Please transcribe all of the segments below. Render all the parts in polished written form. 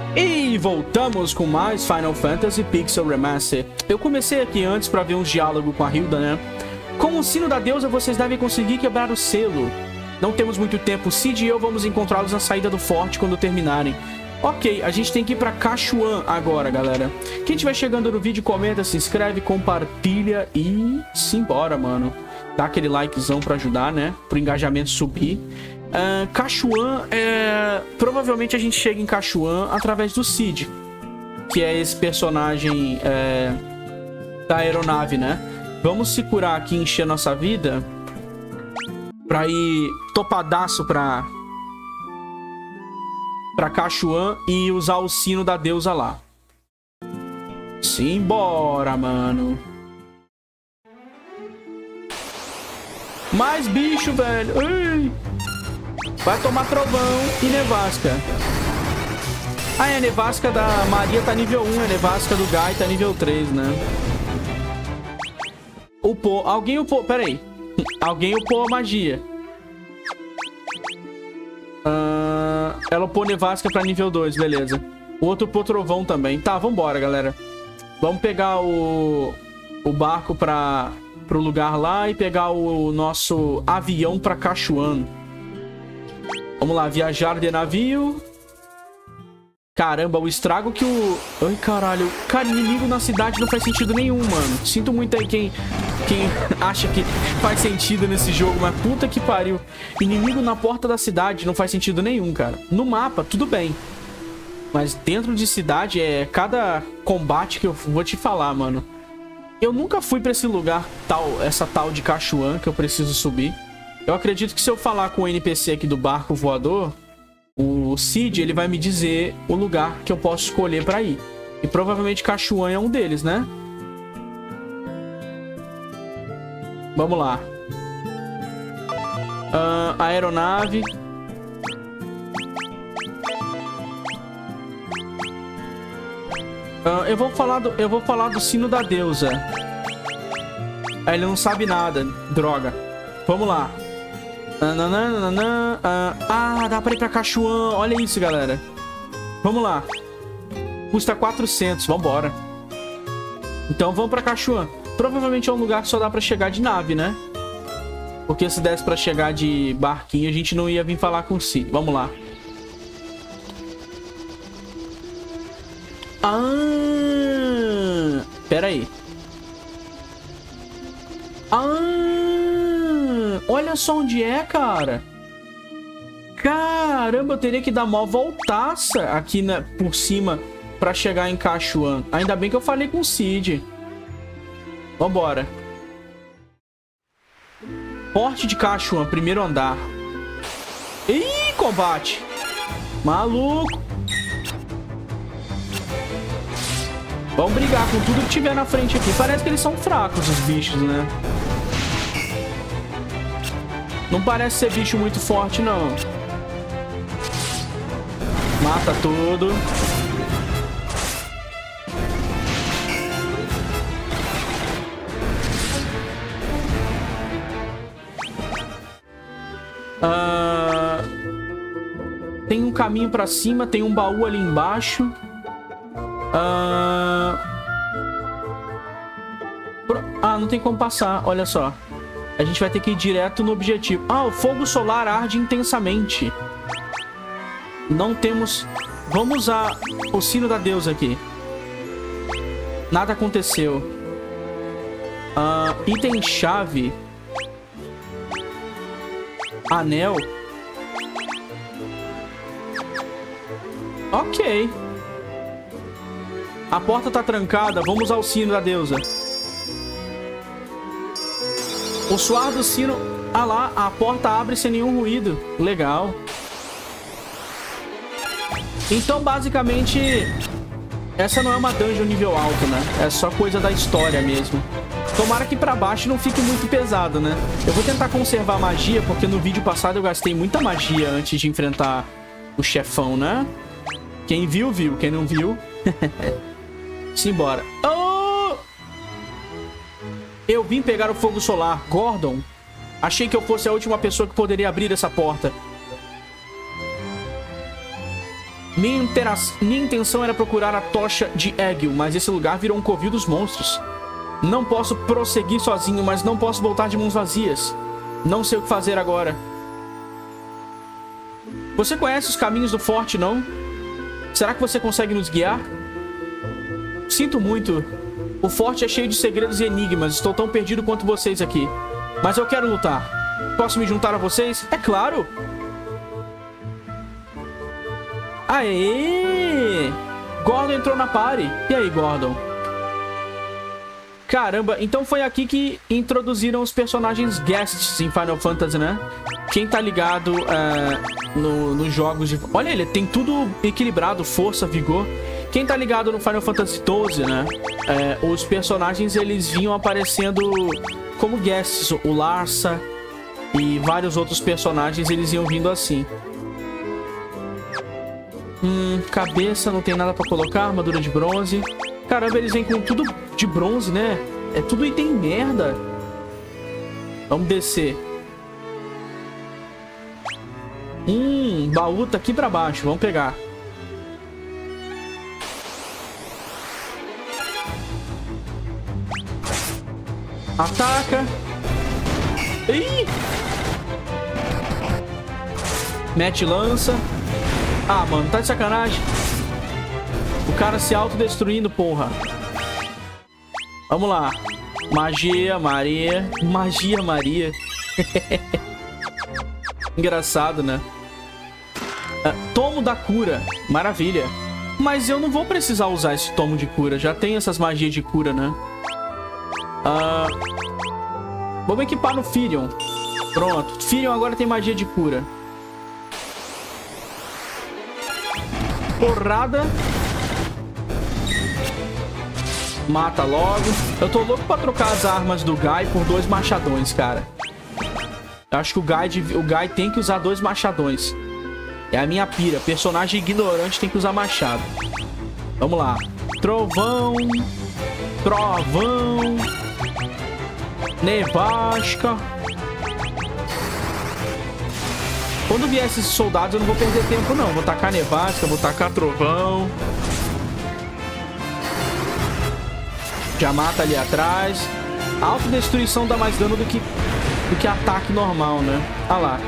E voltamos com mais Final Fantasy Pixel Remaster. Eu comecei aqui antes pra ver uns diálogos com a Hilda, né? Com o sino da deusa, vocês devem conseguir quebrar o selo. Não temos muito tempo. Cid e eu vamos encontrá-los na saída do forte quando terminarem. Ok, a gente tem que ir pra Kashuan agora, galera. Quem estiver chegando no vídeo, comenta, se inscreve, compartilha e simbora, mano. Dá aquele likezão pra ajudar, né? Pro engajamento subir. Kashuan, provavelmente a gente chega em Kashuan através do Cid, que é esse personagem da aeronave, né? Vamos se curar aqui e encher nossa vida pra ir topadaço pra Kashuan e usar o sino da deusa lá. Simbora, mano. Mais bicho, velho. Ui. Vai tomar trovão e nevasca. Ah, a nevasca da Maria tá nível 1. A nevasca do Guy tá nível 3, né? Upou. Alguém upou. Pera aí. Alguém upou a magia. Ela upou nevasca pra nível 2, beleza. O outro upou trovão também. Tá, vambora, galera. Vamos pegar o barco pro lugar lá e pegar o nosso avião pra Kashuan. Vamos lá, viajar de navio. Caramba, o estrago que o... Ai, caralho. Cara, inimigo na cidade não faz sentido nenhum, mano. Sinto muito aí quem acha que faz sentido nesse jogo, mas puta que pariu. Inimigo na porta da cidade não faz sentido nenhum, cara. No mapa, tudo bem. Mas dentro de cidade, cada combate que eu vou te falar, mano. Eu nunca fui pra esse lugar, essa tal de Kashuan, que eu preciso subir. Eu acredito que se eu falar com o NPC aqui do barco voador, o Cid, ele vai me dizer o lugar que eu posso escolher pra ir. E provavelmente Kashuan é um deles, né? Vamos lá. Aeronave. Eu vou falar do sino da deusa. Ele não sabe nada. Droga. Vamos lá. Dá pra ir pra Kashuan. Olha isso, galera. Vamos lá. Custa 400. Vambora. Então vamos pra Kashuan. Provavelmente é um lugar que só dá pra chegar de nave, né? Porque se desse pra chegar de barquinho, a gente não ia vir falar com o Cid. Vamos lá. Pera aí. Olha só onde é, cara. Caramba, eu teria que dar uma voltaça aqui por cima pra chegar em Kashuan. Ainda bem que eu falei com o Cid. Vambora. Porte de Kashuan, primeiro andar. Ih, combate. Maluco. Vamos brigar com tudo que tiver na frente aqui. Parece que eles são fracos, os bichos, né? Não parece ser bicho muito forte, não. Mata tudo. Tem um caminho pra cima, tem um baú ali embaixo. Não tem como passar, olha só. A gente vai ter que ir direto no objetivo. O fogo solar arde intensamente. Não temos... Vamos usar o sino da deusa aqui. Nada aconteceu. Item chave. Anel. Ok. A porta tá trancada. Vamos usar o sino da deusa. O suar do sino... Ah lá, a porta abre sem nenhum ruído. Legal. Então, basicamente... Essa não é uma dungeon nível alto, né? É só coisa da história mesmo. Tomara que pra baixo não fique muito pesado, né? Eu vou tentar conservar a magia, porque no vídeo passado eu gastei muita magia antes de enfrentar o chefão, né? Quem viu, viu. Quem não viu... Simbora. Eu vim pegar o fogo solar. Gordon. Achei que eu fosse a última pessoa que poderia abrir essa porta. Minha intenção era procurar a tocha de Egil, mas esse lugar virou um covil dos monstros. Não posso prosseguir sozinho, mas não posso voltar de mãos vazias. Não sei o que fazer agora. Você conhece os caminhos do forte, não? Será que você consegue nos guiar? Sinto muito. O forte é cheio de segredos e enigmas. Estou tão perdido quanto vocês aqui. Mas eu quero lutar. Posso me juntar a vocês? É claro! Aê! Gordon entrou na party. E aí, Gordon? Caramba, então foi aqui que introduziram os personagens guests em Final Fantasy, né? Quem tá ligado nos jogos de... Olha, ele tem tudo equilibrado, força, vigor. Quem tá ligado no Final Fantasy XII, né? Os personagens, eles vinham aparecendo como guests. O Larsa e vários outros personagens, eles iam vindo assim. Cabeça, não tem nada pra colocar. Armadura de bronze. Caramba, eles vêm com tudo de bronze, né? É tudo item merda. Vamos descer. Baú tá aqui pra baixo. Vamos pegar. Ataca. Ih! Mete lança. Ah, mano, tá de sacanagem. O cara se autodestruindo, porra. Vamos lá. Magia, Maria. Magia, Maria. Engraçado, né? Tomo da cura. Maravilha. Mas eu não vou precisar usar esse tomo de cura. Já tem essas magias de cura, né? Vamos equipar no Firion. Pronto. Firion agora tem magia de cura. Porrada. Mata logo. Eu tô louco pra trocar as armas do Guy por 2 machadões, cara. Eu acho que o Guy tem que usar 2 machadões. É a minha pira. Personagem ignorante tem que usar machado. Vamos lá. Trovão. Trovão. Nevasca. Quando vier esses soldados, eu não vou perder tempo, não. Vou tacar nevasca, vou tacar trovão. Já mata ali atrás. A autodestruição dá mais dano do que ataque normal, né? Ah lá.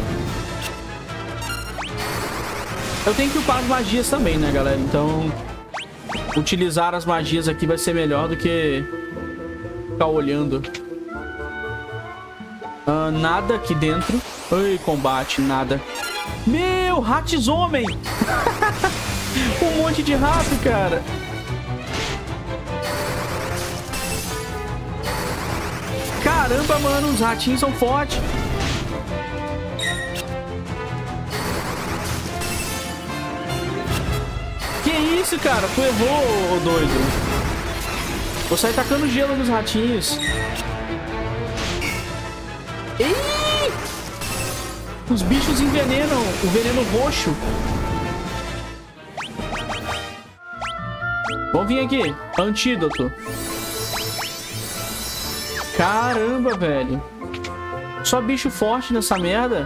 Eu tenho que upar as magias também, né, galera? Então, utilizar as magias aqui vai ser melhor do que ficar olhando. Nada aqui dentro. Ai, combate, nada. Meu, ratos homem! Um monte de rato, cara. Caramba, mano, os ratinhos são fortes. Que isso, cara? Tu errou, ô doido. Vou sair tacando gelo nos ratinhos. Ei! Os bichos envenenam o veneno roxo. Vamos vir aqui. Antídoto. Caramba, velho. Só bicho forte nessa merda.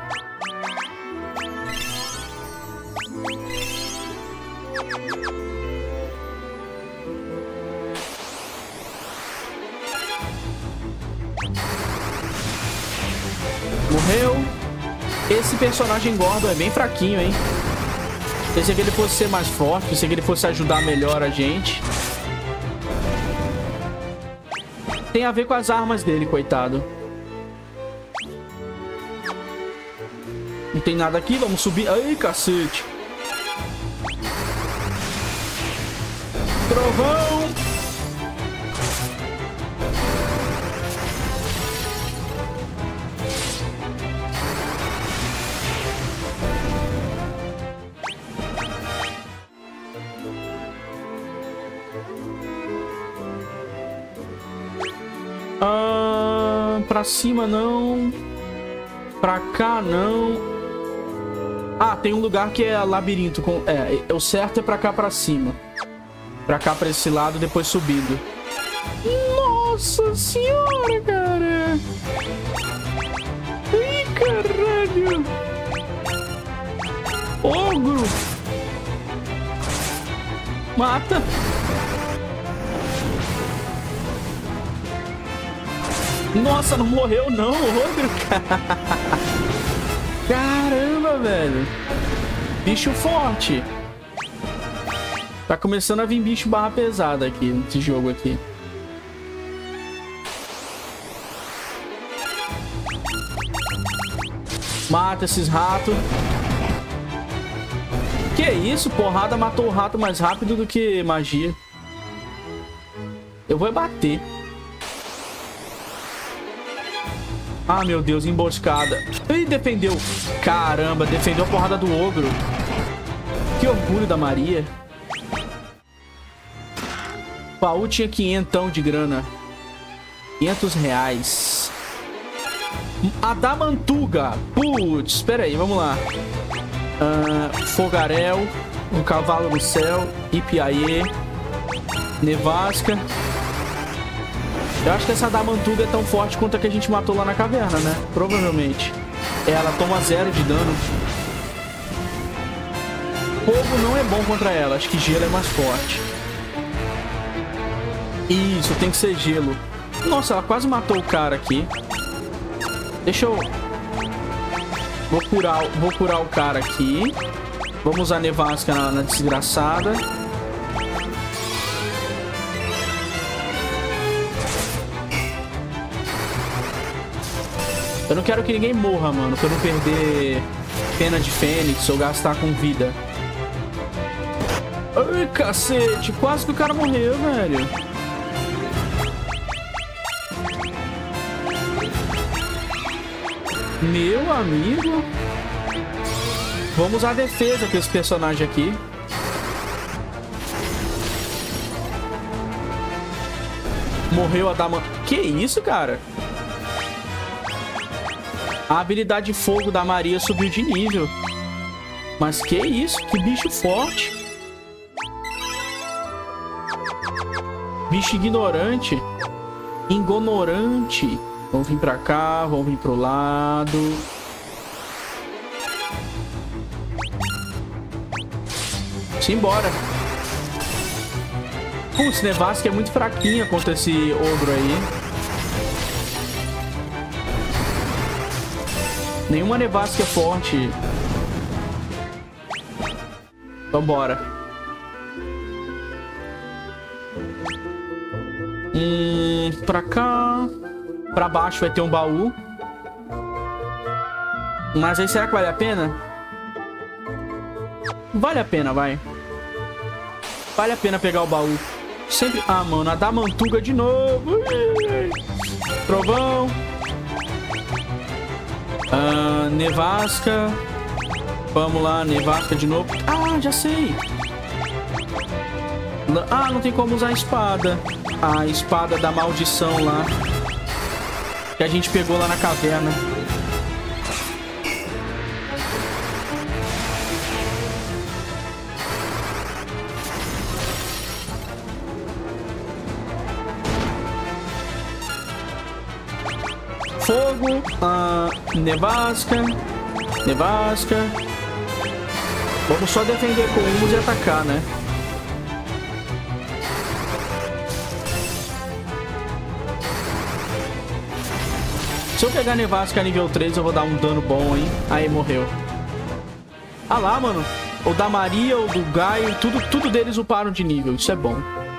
Morreu. Esse personagem Gordon é bem fraquinho, hein? Pensei que ele fosse ser mais forte. Pensei que ele fosse ajudar melhor a gente. Tem a ver com as armas dele, coitado. Não tem nada aqui, vamos subir. Ai, cacete. Trovão. Pra cima não. Pra cá não. Ah, tem um lugar que é labirinto. O certo é pra cá pra cima. Pra cá pra esse lado, depois subindo. Nossa senhora, cara. Ih, caralho. Ogro. Mata. Nossa, não morreu não, ogro. Caramba, velho. Bicho forte. Tá começando a vir bicho barra pesada aqui, nesse jogo aqui. Mata esses ratos. Que isso? Porrada matou o rato mais rápido do que magia. Eu vou bater. Ah, meu Deus, emboscada. Ih, defendeu. Caramba, defendeu a porrada do ogro. Que orgulho da Maria. O baú tinha 500 de grana. 500 reais. Adamantuga. Putz, espera aí, vamos lá. Fogaréu. Um cavalo no céu. Ipiaê. Nevasca. Eu acho que essa Adamantuga é tão forte quanto a que a gente matou lá na caverna, né? Provavelmente. Ela toma 0 de dano. Fogo não é bom contra ela. Acho que gelo é mais forte. Isso, tem que ser gelo. Nossa, ela quase matou o cara aqui. Deixa eu... Vou curar o cara aqui. Vamos usar nevasca na desgraçada. Eu não quero que ninguém morra, mano. Pra eu não perder pena de fênix ou gastar com vida. Ai, cacete. Quase que o cara morreu, velho. Meu amigo. Vamos usar a defesa com esse personagem aqui. Morreu a dama. Que isso, cara? A habilidade de fogo da Maria subiu de nível. Mas que isso? Que bicho forte. Bicho ignorante. Ignorante. Vamos vir pra cá, vamos vir pro lado. Simbora. Putz, Nevasca é muito fraquinha contra esse ogro aí. Nenhuma Nevasca é forte. Vambora. Pra cá. Pra baixo vai ter um baú. Mas aí será que vale a pena? Vale a pena, vai. Vale a pena pegar o baú. Sempre... Ah, mano, a Adamantuga de novo. Trovão. Nevasca. Vamos lá, Nevasca de novo. Ah, já sei. Ah, não tem como usar a espada. A espada da maldição lá. Que a gente pegou lá na caverna. Fogo, nevasca, nevasca. Vamos só defender com uns e atacar, né? Se eu pegar nevasca nível 3, eu vou dar um dano bom, hein? Aí, morreu. Ah lá, mano. O da Maria, o do Gaio, tudo deles uparam de nível. Isso é bom.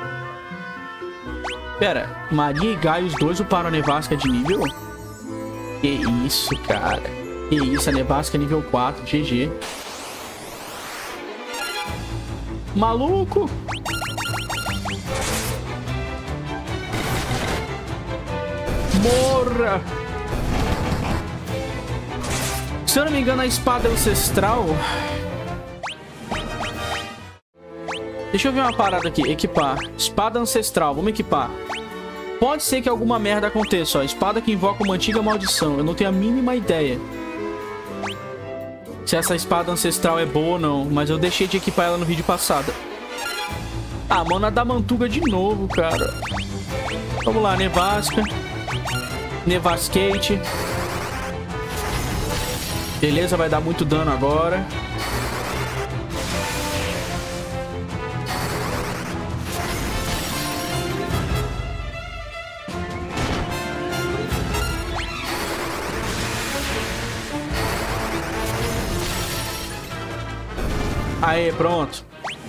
Pera, Maria e Gaio, os dois uparam a nevasca de nível? Que isso, cara. Que isso, a nevasca nível 4. GG. Maluco. Morra. Se eu não me engano, a espada ancestral... Deixa eu ver uma parada aqui. Equipar. Espada ancestral. Vamos equipar. Pode ser que alguma merda aconteça, ó. Espada que invoca uma antiga maldição. Eu não tenho a mínima ideia se essa espada ancestral é boa ou não. Mas eu deixei de equipar ela no vídeo passado. Ah, mano, a Adamantuga de novo, cara. Vamos lá, nevasca. Nevascate. Beleza, vai dar muito dano agora. Aê, pronto.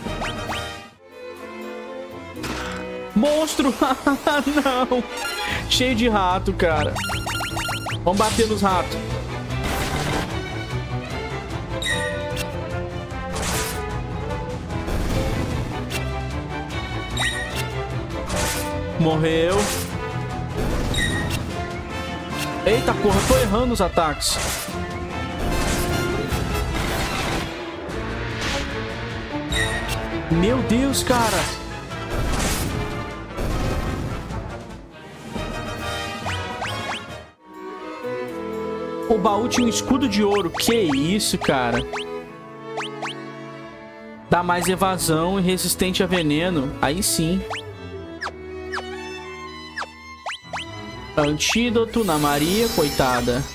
Monstro! Não! Cheio de rato, cara. Vamos bater nos ratos. Morreu. Eita porra, eu tô errando os ataques. Meu Deus, cara. O baú tinha um escudo de ouro. Que isso, cara. Dá mais evasão e resistente a veneno. Aí sim. Antídoto na Maria, coitada.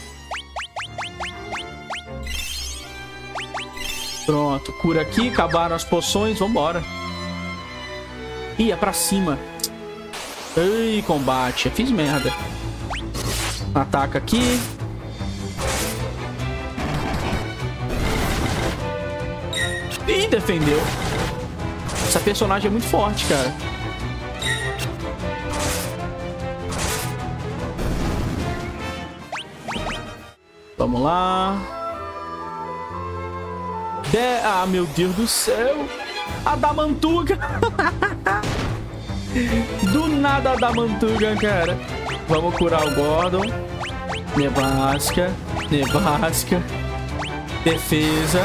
Pronto, cura aqui, acabaram as poções, vambora. Ih, é pra cima. Ei, combate, eu fiz merda. Ataca aqui. Ih, defendeu. Essa personagem é muito forte, cara. Vamos lá. Ah, meu Deus do céu. Adamantuga. Do nada Adamantuga, cara. Vamos curar o Gordon. Nevasca. Nevasca. Defesa.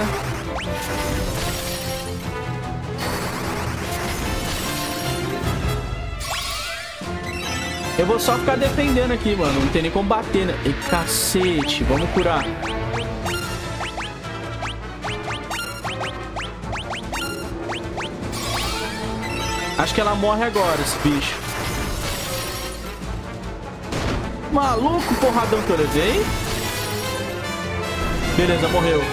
Eu vou só ficar defendendo aqui, mano. Não tem nem como bater, né? E cacete. Vamos curar. Acho que ela morre agora, esse bicho. Maluco, porradão que eu levei. Beleza, morreu.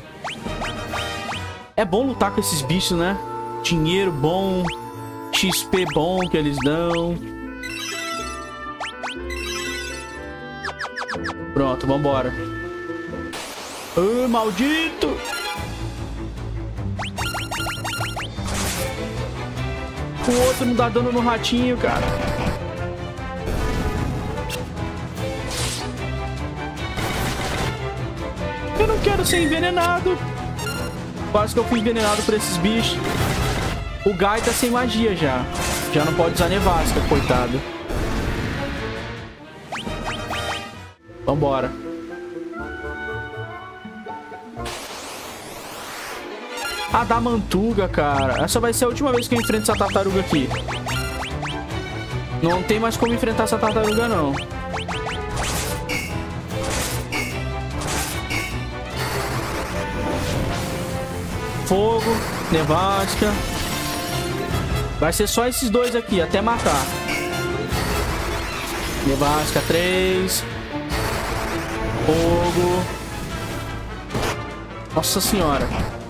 É bom lutar com esses bichos, né? Dinheiro bom. XP bom que eles dão. Pronto, vambora. Maldito! O outro não dá dano no ratinho, cara. Eu não quero ser envenenado. Quase que eu fui envenenado por esses bichos. O Guy tá sem magia já. Já não pode usar nevasca, coitado. Vambora. Adamantuga, cara. Essa vai ser a última vez que eu enfrento essa tartaruga aqui. Não tem mais como enfrentar essa tartaruga, não. Fogo, nevasca. Vai ser só esses dois aqui, até matar. Nevasca 3. Fogo. Nossa senhora.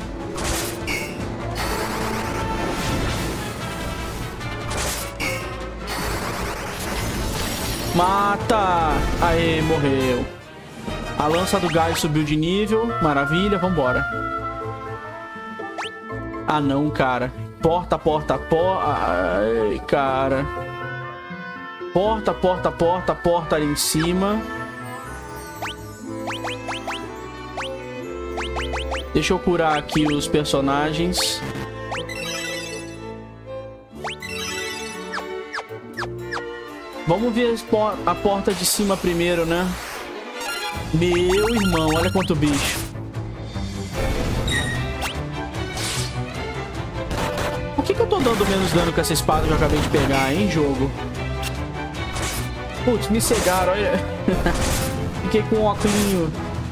Mata! Aê, morreu. A lança do Guy subiu de nível. Maravilha, vambora. Ah, não, cara. Porta, porta, porta. Ai, cara. Porta, porta, porta, porta ali em cima. Deixa eu curar aqui os personagens. Vamos ver a porta de cima primeiro, né? Meu irmão, olha quanto bicho. Por que eu tô dando menos dano com essa espada que eu acabei de pegar, hein, jogo? Putz, me cegaram, olha. Fiquei com um óculos.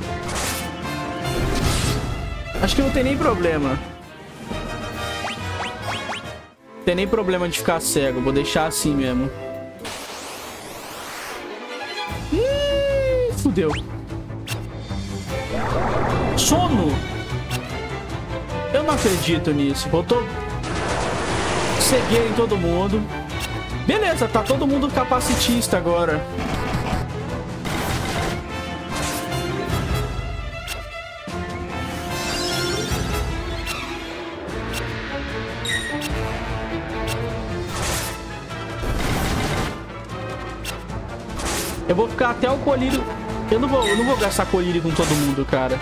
Acho que não tem nem problema. Não tem nem problema de ficar cego. Vou deixar assim mesmo. Fudeu. Sono? Eu não acredito nisso. Botou cegueira em todo mundo. Beleza, tá todo mundo capacitista agora. Eu vou ficar até o colírio... Eu não vou gastar colírio com todo mundo, cara.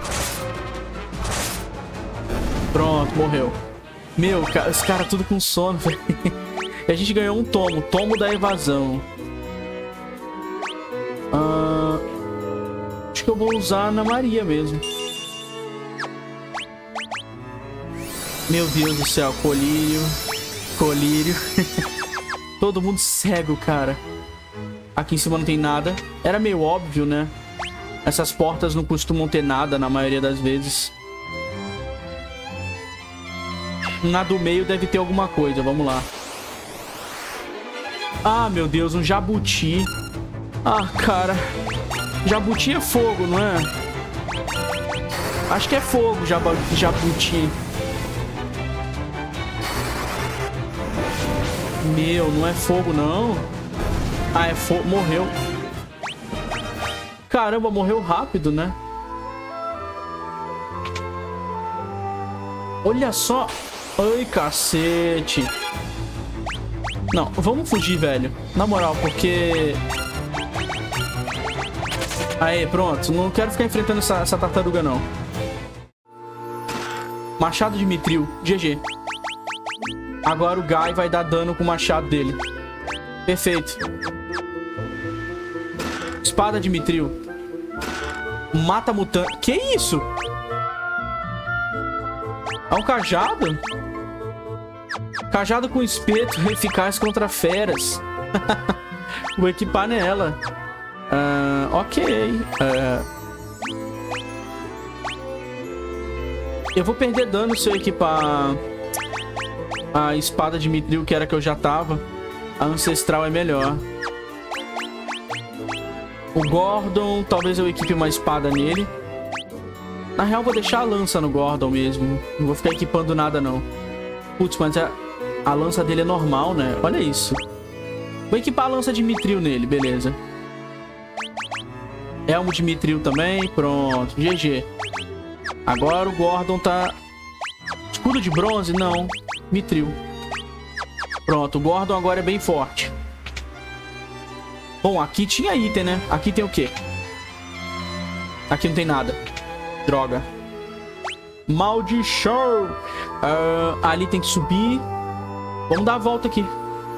Pronto, morreu. Meu, os caras tudo com sono, velho. E a gente ganhou um tomo. Tomo da evasão. Acho que eu vou usar na Maria mesmo. Meu Deus do céu. Colírio. Colírio. Todo mundo cego, cara. Aqui em cima não tem nada. Era meio óbvio, né? Essas portas não costumam ter nada na maioria das vezes. Na do meio deve ter alguma coisa. Vamos lá. Ah, meu Deus. Um jabuti. Ah, cara. Jabuti é fogo, não é? Acho que é fogo, jabuti. Meu, não é fogo, não. Ah, é fogo. Morreu. Caramba, morreu rápido, né? Olha só. Ai, cacete. Não, vamos fugir, velho. Na moral, porque... Aê, pronto. Não quero ficar enfrentando essa tartaruga, não. Machado de Mithril. GG. Agora o Guy vai dar dano com o machado dele. Perfeito. Espada de Mithril. Mata mutante. Que isso? É um cajado? Cajado com espeto eficaz contra feras. Vou equipar nela. Ok. Eu vou perder dano se eu equipar a espada de Mithril, que era que eu já tava. A ancestral é melhor. O Gordon, talvez eu equipe uma espada nele. Na real, vou deixar a lança no Gordon mesmo. Não vou ficar equipando nada, não. Putz, mas a lança dele é normal, né? Olha isso. Vou equipar a lança de Mithril nele, beleza. Elmo de Mithril também, pronto. GG. Agora o Gordon tá... Escudo de bronze? Não. Mithril. Pronto, o Gordon agora é bem forte. Bom, aqui tinha item, né? Aqui tem o quê? Aqui não tem nada. Droga. Maldição! Ali tem que subir. Vamos dar a volta aqui.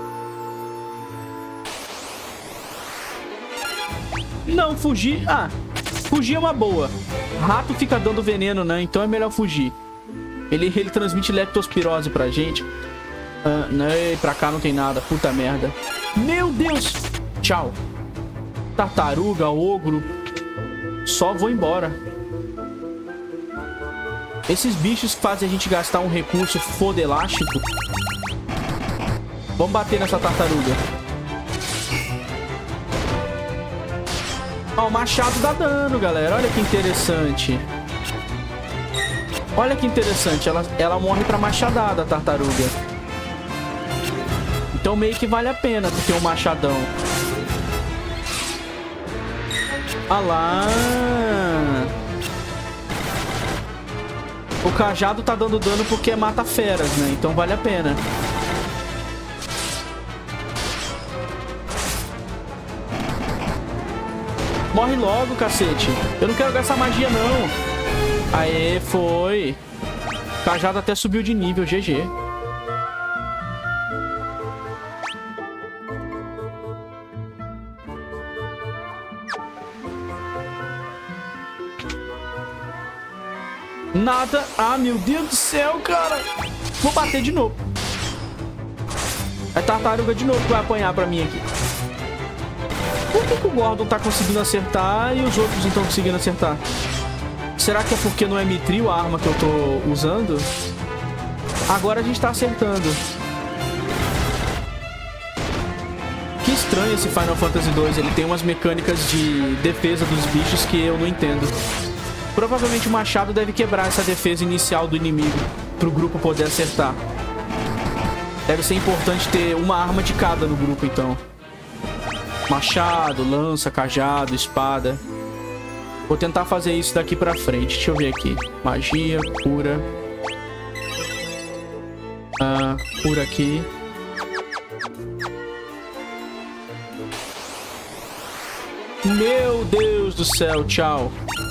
Não, fugir... Ah, fugir é uma boa. Rato fica dando veneno, né? Então é melhor fugir. Ele transmite leptospirose pra gente. Pra cá não tem nada. Puta merda. Meu Deus! Tchau. Tartaruga, ogro. Só vou embora. Esses bichos que fazem a gente gastar um recurso fodelástico. Vamos bater nessa tartaruga. Ó, o machado dá dano, galera. Olha que interessante. Olha que interessante. Ela morre pra machadada, a tartaruga. Então meio que vale a pena ter um machadão. Ah lá. O cajado tá dando dano porque mata feras, né? Então vale a pena. Morre logo, cacete. Eu não quero gastar magia, não. Aê, foi. O cajado até subiu de nível, GG. Nada. Ah, meu Deus do céu, cara. Vou bater de novo. É tartaruga de novo que vai apanhar pra mim aqui. Por que o Gordon tá conseguindo acertar e os outros então conseguindo acertar? Será que é porque não é Mithril a arma que eu tô usando? Agora a gente tá acertando. Que estranho esse Final Fantasy 2. Ele tem umas mecânicas de defesa dos bichos que eu não entendo. Provavelmente o machado deve quebrar essa defesa inicial do inimigo pro grupo poder acertar. Deve ser importante ter uma arma de cada no grupo, então. Machado, lança, cajado, espada. Vou tentar fazer isso daqui pra frente. Deixa eu ver aqui. Magia, cura. Por aqui. Meu Deus do céu, tchau.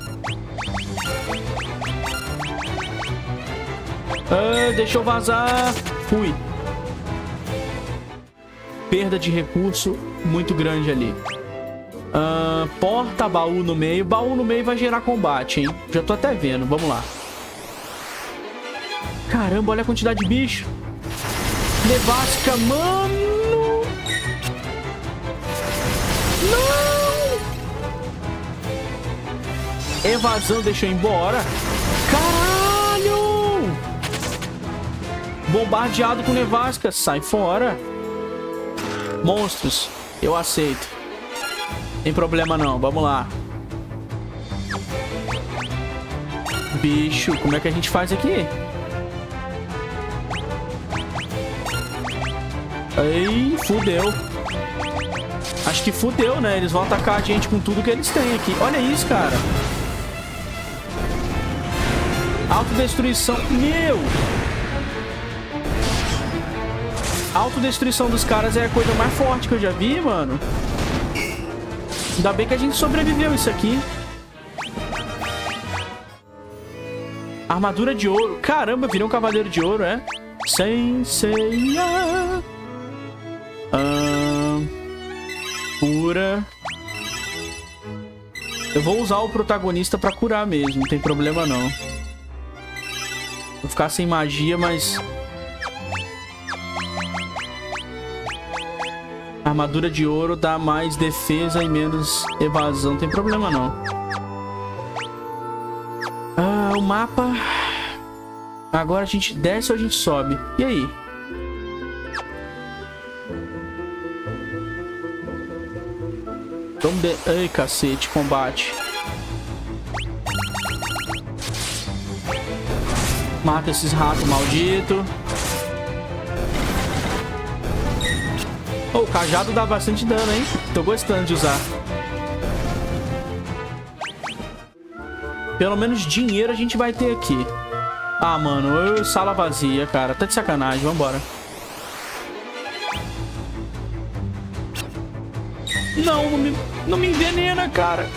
Deixa eu vazar. Fui. Perda de recurso muito grande ali. Porta, baú no meio. Baú no meio vai gerar combate, hein? Já tô até vendo. Vamos lá. Caramba, olha a quantidade de bicho. Nevasca, mano. Não! Evasão deixou embora. Caralho! Bombardeado com nevasca. Sai fora. Monstros. Eu aceito. Tem problema não. Vamos lá. Bicho, como é que a gente faz aqui? Aí, fudeu. Acho que fudeu, né? Eles vão atacar a gente com tudo que eles têm aqui. Olha isso, cara. Autodestruição. Meu! A autodestruição dos caras é a coisa mais forte que eu já vi, mano. Ainda bem que a gente sobreviveu isso aqui. Armadura de ouro. Caramba, virei um cavaleiro de ouro, é? Senseiya. Cura. Eu vou usar o protagonista pra curar mesmo. Não tem problema, não. Vou ficar sem magia, mas... Armadura de ouro dá mais defesa e menos evasão. Não tem problema, não. O mapa... Agora a gente desce ou a gente sobe? E aí? Vamos de... Ai, cacete, combate. Mata esses ratos malditos. O cajado dá bastante dano, hein? Tô gostando de usar. Pelo menos dinheiro a gente vai ter aqui. Ah, mano, sala vazia, cara. Tá de sacanagem, vambora. Não me envenena, cara.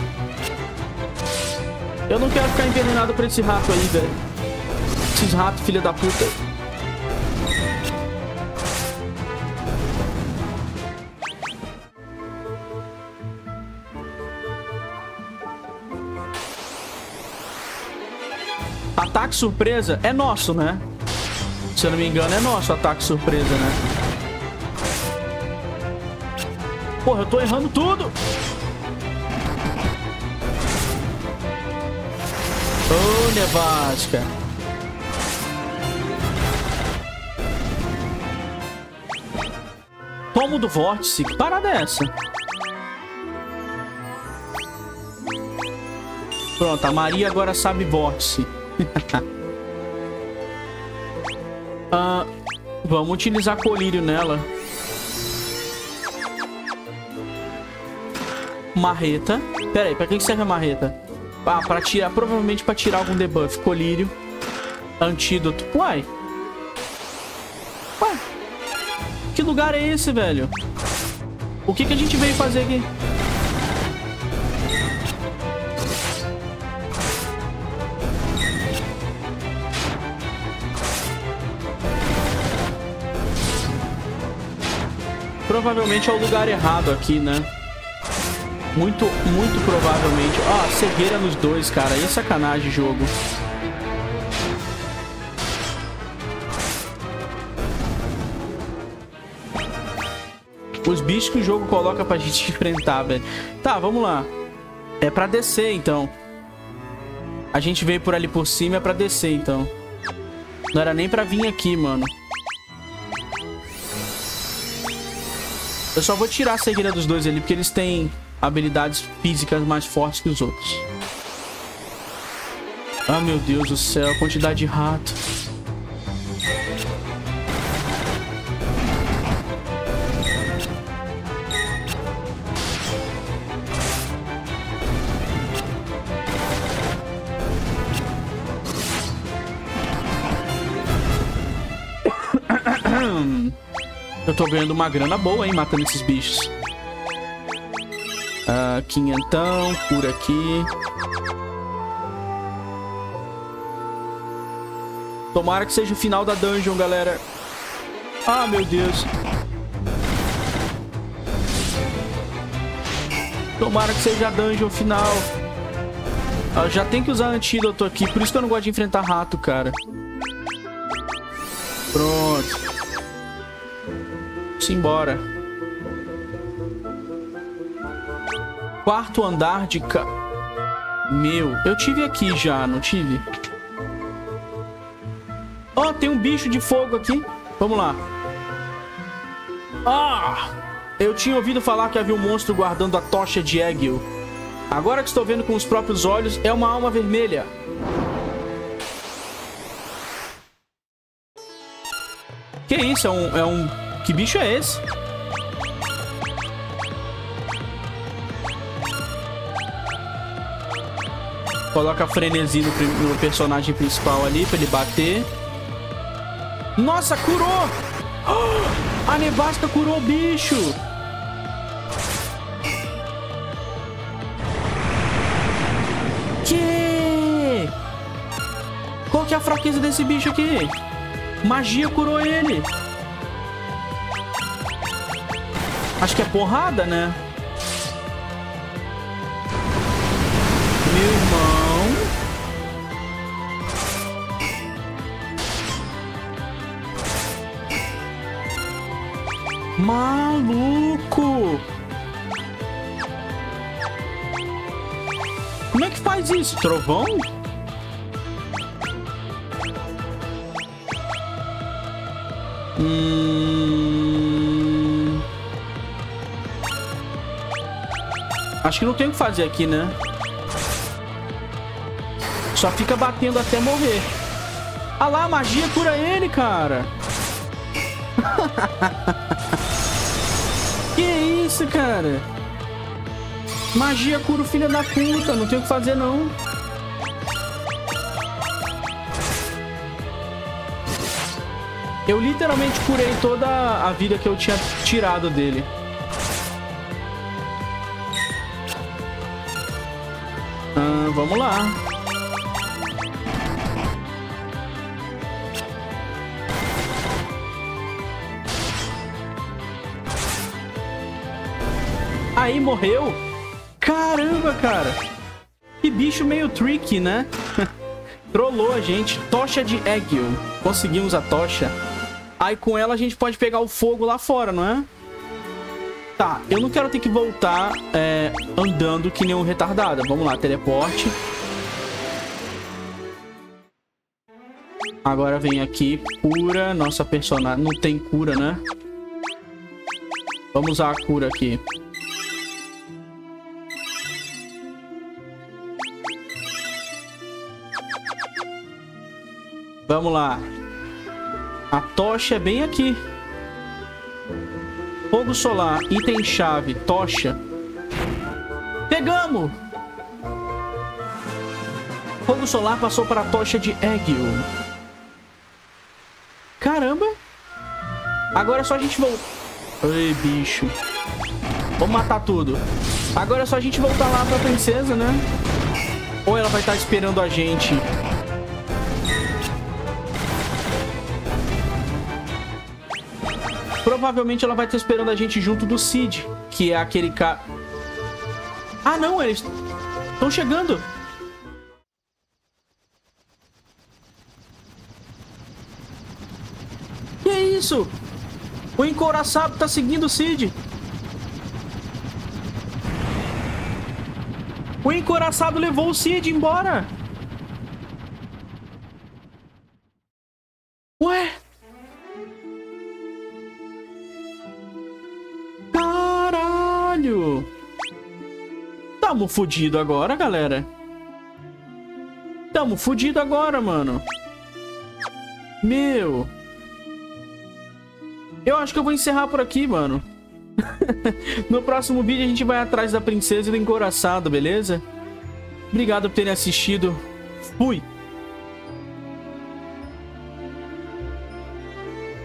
Eu não quero ficar envenenado por esse rato aí, velho. Esses ratos, filha da puta. Ataque surpresa é nosso, né? Se eu não me engano, é nosso ataque surpresa, né? Porra, eu tô errando tudo. Ô, nevasca. Tomo do vórtice. Que parada é essa? Pronto, a Maria agora sabe vórtice. Vamos utilizar colírio nela. Marreta. Pera aí, pra que serve a marreta? Pra tirar, provavelmente pra tirar algum debuff. Colírio. Antídoto. Uai. Que lugar é esse, velho? O que a gente veio fazer aqui? Provavelmente é o lugar errado aqui, né? Muito provavelmente. Cegueira nos dois, cara. Aí é sacanagem, jogo. Os bichos que o jogo coloca pra gente enfrentar, velho. Tá, vamos lá. É pra descer, então. A gente veio por ali por cima, é pra descer, então. Não era nem pra vir aqui, mano. Eu só vou tirar a cegueira dos dois ali, porque eles têm habilidades físicas mais fortes que os outros. Ah, meu Deus do céu, a quantidade de rato. Eu tô ganhando uma grana boa, hein, matando esses bichos. Quinhentão, cura aqui. Tomara que seja o final da dungeon, galera. Ah, meu Deus. Tomara que seja a dungeon final. Já tem que usar antídoto aqui. Por isso que eu não gosto de enfrentar rato, cara. Pronto. Simbora. Quarto andar de Meu, eu tive aqui já, não tive? Ó, tem um bicho de fogo aqui. Vamos lá. Eu tinha ouvido falar que havia um monstro guardando a tocha de Egil. Agora que estou vendo com os próprios olhos, é uma alma vermelha. Que isso? Que bicho é esse? Coloca frenesi no personagem principal ali pra ele bater. Nossa, curou! A nevasca curou o bicho! Que? Qual que é a fraqueza desse bicho aqui? Magia curou ele. Acho que é porrada, né? Meu irmão. Maluco. Como é que faz isso? Trovão? Acho que não tem o que fazer aqui, né? Só fica batendo até morrer. Ah lá, a magia cura ele, cara. Que isso, cara? Magia cura o filho da puta. Não tem o que fazer, não. Eu literalmente curei toda a vida que eu tinha tirado dele. Vamos lá. Aí, morreu? Caramba, cara. Que bicho meio tricky, né? Trollou a gente. Tocha de Egil. Conseguimos a tocha. Aí com ela a gente pode pegar o fogo lá fora, não é? Tá, eu não quero ter que voltar andando que nem um retardado. Vamos lá, teleporte. Agora vem aqui, cura. Nossa personagem não tem cura, né? Vamos usar a cura aqui. Vamos lá. A tocha é bem aqui. Fogo solar, item chave, tocha. Pegamos! Fogo solar passou para a tocha de Egil. Caramba! Agora é só a gente voltar. Ei, bicho. Vamos matar tudo. Agora é só a gente voltar lá pra princesa, né? Ou ela vai estar esperando a gente. Provavelmente ela vai estar esperando a gente junto do Cid, que é aquele cara... Ah, não, eles estão chegando. Que isso? O encouraçado tá seguindo o Cid. O encouraçado levou o Cid embora. Ué? Caralho! Tamo fudido agora, galera. Tamo fudido agora, mano. Meu. Eu acho que eu vou encerrar por aqui, mano. No próximo vídeo a gente vai atrás da princesa e do encouraçado, beleza? Obrigado por terem assistido. Fui!